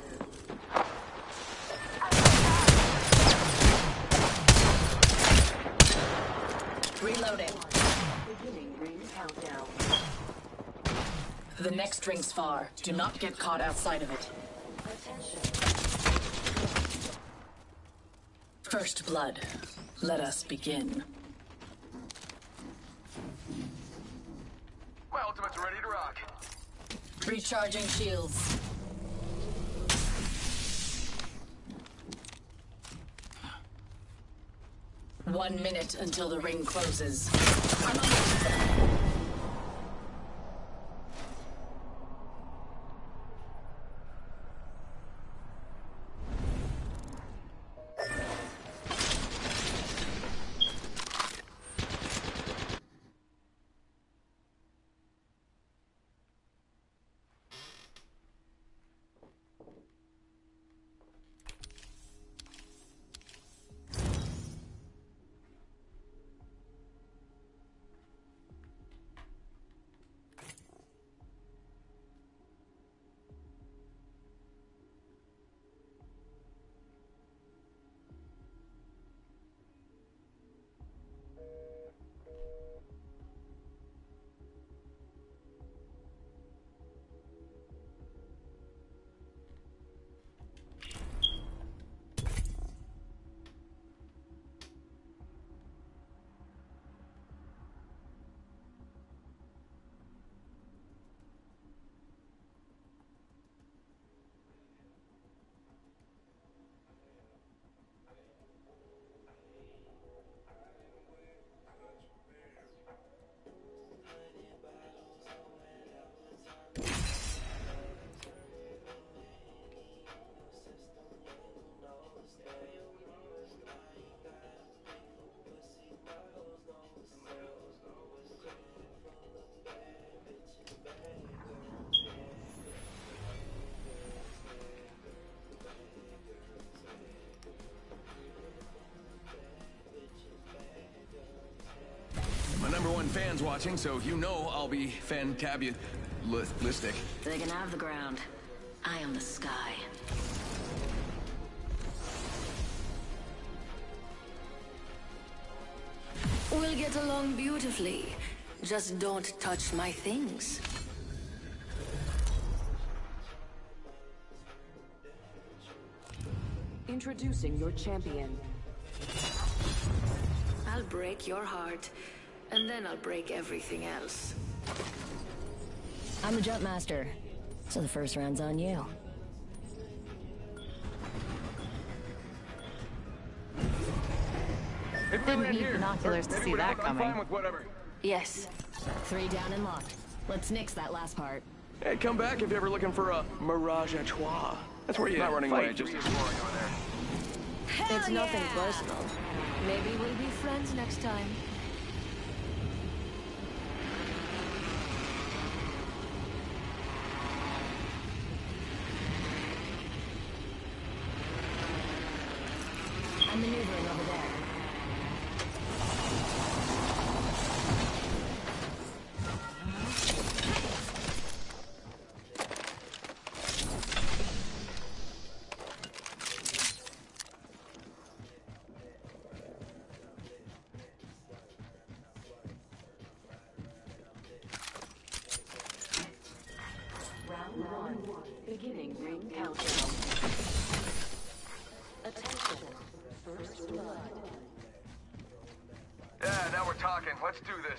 Reloading. Beginning ring countdown. The next ring's far. Do not get caught outside of it. First blood. Let us begin. My ultimate's ready to rock. Recharging shields. One minute until the ring closes. I'm almost there. Number one fans watching, so you know I'll be fantabulistic. They can have the ground. I am the sky. We'll get along beautifully. Just don't touch my things. Introducing your champion. I'll break your heart, and then I'll break everything else. I'm the jump master, so the first round's on you. Didn't need binoculars to see that coming. Yes. Three down and locked. Let's nix that last part. Hey, come back if you're ever looking for a mirage à trois. That's where you not running away, just exploring over there. Hell it's nothing yeah. personal. Maybe we'll be friends next time. I'm maneuvering over there. Beginning ring countdown. Attention. First blood. we're talking. Let's do this.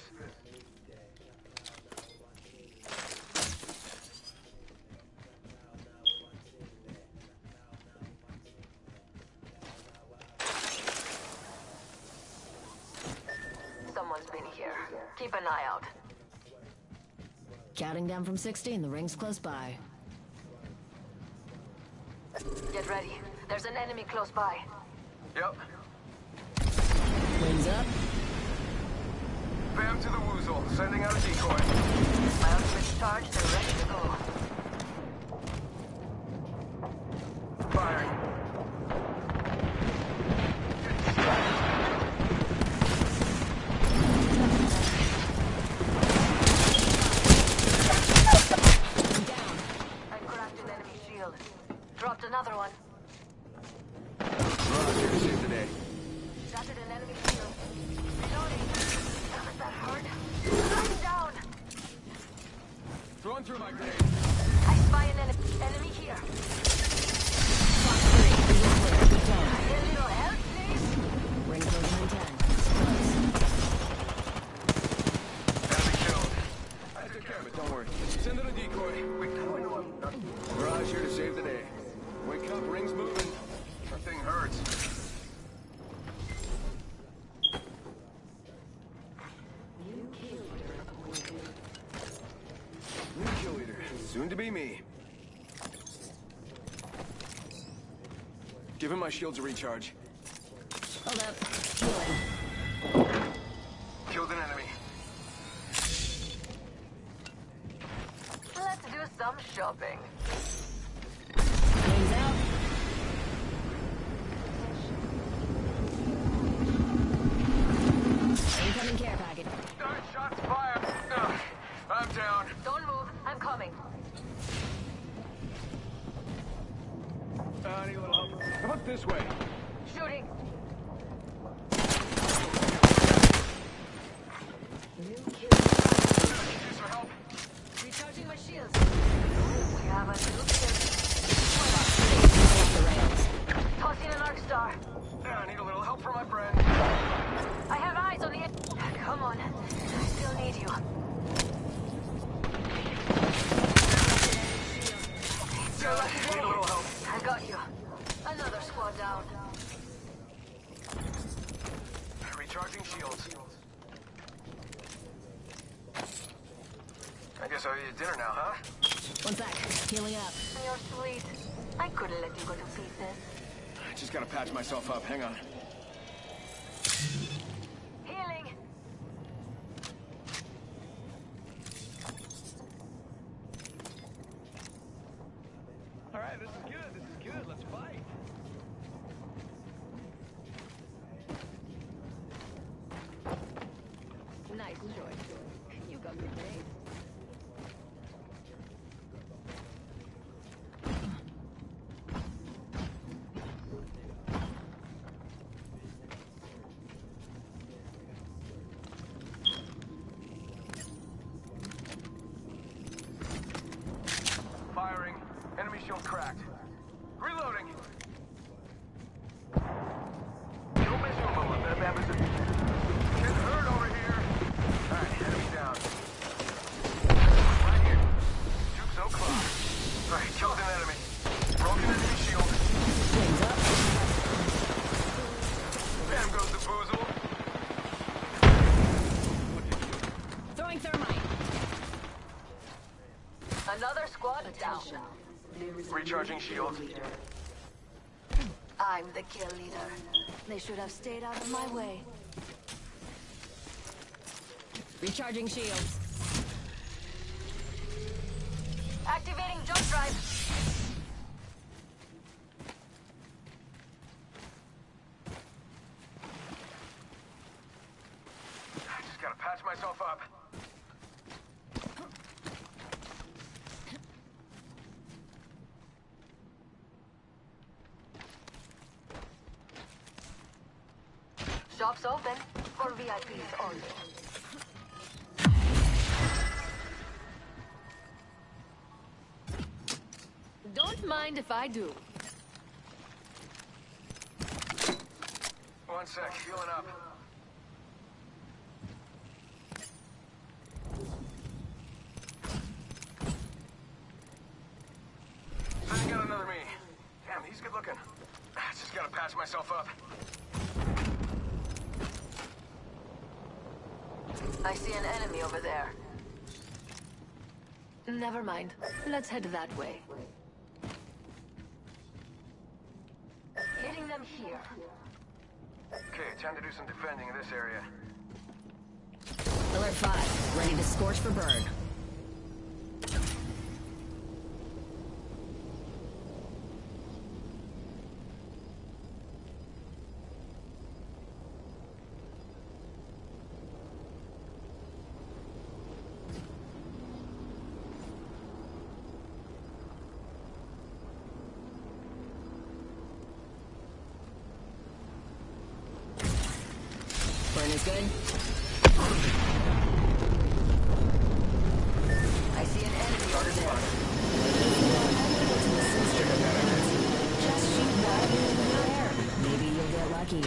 Someone's been here. Keep an eye out. Counting down from sixteen, the ring's close by. Get ready. There's an enemy close by. Yep. Wings up. Bam to the woozle. Sending out a decoy. My ultimate's charged and ready to go. Firing. I cracked an enemy shield. Dropped another one. Roger, save the day. Shattered an enemy shield. Reloading. Damn it, that hurt. I'm down. Throwing through my grenade. I spy an enemy. Enemy here. A little help, please. Ring closing in ten. Enemy killed. I took care of it, don't worry. Send in a decoy. Wait, how do I know I'm not? Mirage here to save the day. Wake up, ring's moving. That thing hurts. New kill leader. Soon to be me. Give him my shields a recharge. Hold up. Healing. Killed an enemy. Let's do some shopping. Wings out. Incoming care package. Nine shots fired. Ugh, I'm down. Don't move. I'm coming. Uh, I need a little help. How about this way? Shooting. Use your help. Recharging my shields. We have a new kill. Off the rails. Tossing an arc star. Uh, I need a little help from my friend. I have eyes on the end. Come on. I still need you. You're lucky. Need a little help. I got you. Another squad down. Recharging shields. I guess I'll eat dinner now, huh? One sec. Healing up. You're sweet. I couldn't let you go to pieces. I just gotta patch myself up. Hang on. Healing. All right, this is good. This is good. Let's fight. Nice choice. You got good taste. Firing. Enemy shield cracked. Reloading. Don't miss your moment. That happens. Getting hurt over here. All right, enemy down. Right here. Juke's so close. All right, killed an enemy. Broken enemy shield. Wings up. Bam goes the boozle. Throwing thermite. Another squad down. Recharging shield. I'm the kill leader. They should have stayed out of my way. Recharging shields. Activating jump drive. I just gotta patch myself up. Shops open for V I Ps only. Don't mind if I do. One sec, healing up. patch myself up. I see an enemy over there. Never mind. Let's head that way. Hitting them here. Okay, time to do some defending in this area. Alert five, ready to scorch for burn. Burn is good. I see an enemy over there. Just shoot wildly in the air. Maybe you'll get lucky.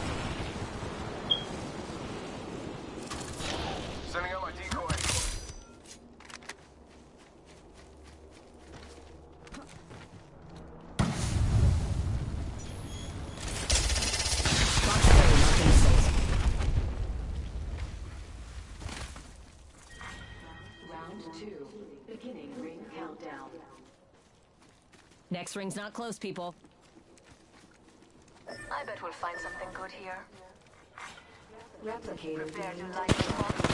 Sending out my decoy. Two, beginning ring countdown. Next ring's not close, people. I bet we'll find something good here. Replicator prepare to light the bomb.